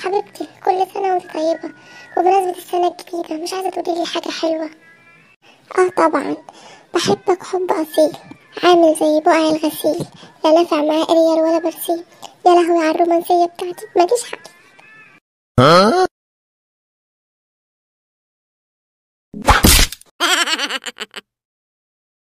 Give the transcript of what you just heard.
حبيبتي، كل سنة وانت طيبة. وبمناسبة السنة الجديدة، مش عايزة تقولي لي حاجة حلوة؟ اه طبعا، بحبك حب أصيل، عامل زي بقع الغسيل، لا نفع معاه اريال ولا برسيم. يا لهوي على الرومانسية بتاعتي، ماليش حل.